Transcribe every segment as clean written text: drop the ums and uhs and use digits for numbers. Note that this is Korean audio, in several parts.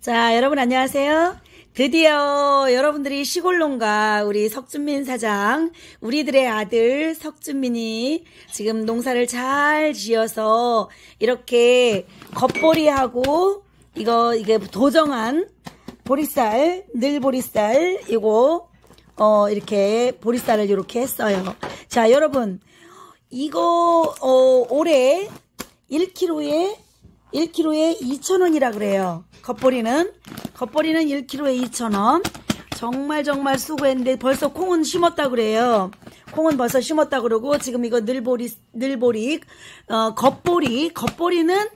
자, 여러분 안녕하세요. 드디어 여러분들이 시골농가 우리 석준민 사장, 우리들의 아들 석준민이 지금 농사를 잘 지어서 이렇게 겉보리하고 이게 도정한 보리쌀, 늘보리쌀 이거 이렇게 보리쌀을 이렇게 했어요. 자, 여러분 이거 올해 1kg에 2,000원이라 그래요. 겉보리는 1kg에 2,000원. 정말 수고했는데 벌써 콩은 심었다 그래요. 콩은 벌써 심었다 그러고 지금 이거 늘보리 겉보리는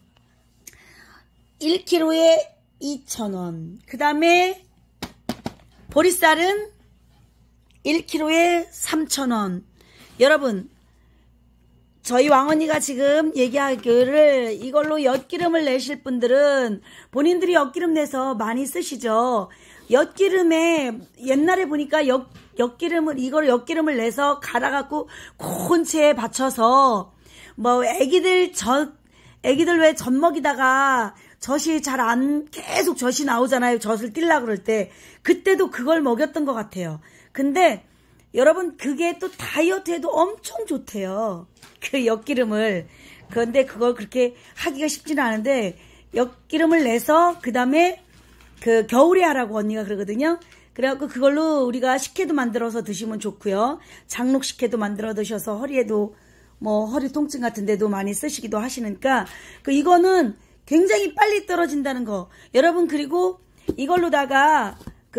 1kg에 2,000원. 그 다음에 보리쌀은 1kg에 3,000원. 여러분 저희 왕언니가 지금 얘기하기를 이걸로 엿기름을 내실 분들은 본인들이 엿기름 내서 많이 쓰시죠. 엿기름에 옛날에 보니까 엿기름을 내서 갈아갖고 콘체에 받쳐서 뭐 애기들 왜 젖 먹이다가 젖이 계속 젖이 나오잖아요. 젖을 띨라 그럴 때 그때도 그걸 먹였던 것 같아요. 근데 여러분 그게 또 다이어트에도 엄청 좋대요. 그 엿기름을. 그런데 그걸 그렇게 하기가 쉽지는 않은데 엿기름을 내서 그 다음에 그 겨울에 하라고 언니가 그러거든요. 그래갖고 그걸로 우리가 식혜도 만들어서 드시면 좋고요. 장록 식혜도 만들어 드셔서 허리에도 뭐 허리 통증 같은 데도 많이 쓰시기도 하시니까 이거는 굉장히 빨리 떨어진다는 거. 여러분 그리고 이걸로다가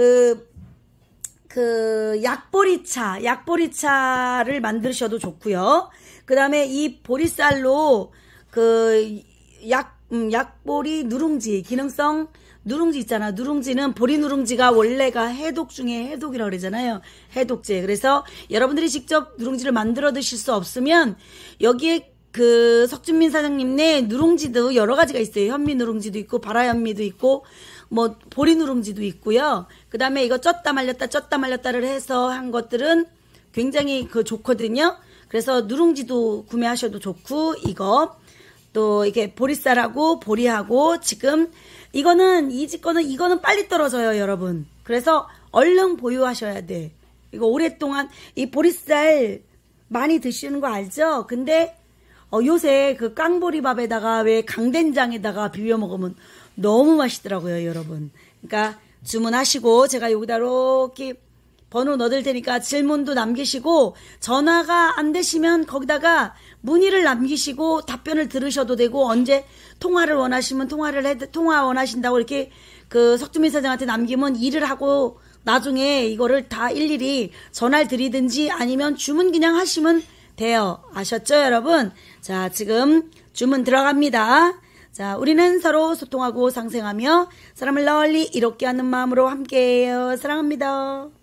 약보리차를 만드셔도 좋고요. 그 다음에 이 보리쌀로 약보리 누룽지, 기능성 누룽지 있잖아. 누룽지는 보리 누룽지가 원래가 해독 중에 해독이라고 그러잖아요. 해독제. 그래서 여러분들이 직접 누룽지를 만들어 드실 수 없으면 여기에 석준민 사장님네 누룽지도 여러 가지가 있어요. 현미 누룽지도 있고 바라현미도 있고 뭐 보리 누룽지도 있고요. 그 다음에 이거 쪘다 말렸다를 해서 한 것들은 굉장히 좋거든요. 그래서 누룽지도 구매하셔도 좋고 이거 또 이게 보리쌀하고 보리하고 지금 이거는 빨리 떨어져요, 여러분. 그래서 얼른 보유하셔야 돼. 이거 오랫동안 이 보리쌀 많이 드시는 거 알죠? 근데 요새 그 깡보리밥에다가 왜 강된장에다가 비벼 먹으면 너무 맛있더라고요, 여러분. 그러니까 주문하시고 제가 여기다 이렇게 번호 넣어둘 테니까 질문도 남기시고 전화가 안 되시면 거기다가 문의를 남기시고 답변을 들으셔도 되고 언제 통화를 원하시면 통화 원하신다고 이렇게 석준민 사장한테 남기면 일을 하고 나중에 이거를 다 일일이 전화를 드리든지 아니면 주문 그냥 하시면 돼요. 아셨죠, 여러분? 자, 지금 주문 들어갑니다. 자, 우리는 서로 소통하고 상생하며 사람을 널리 이롭게 하는 마음으로 함께해요. 사랑합니다.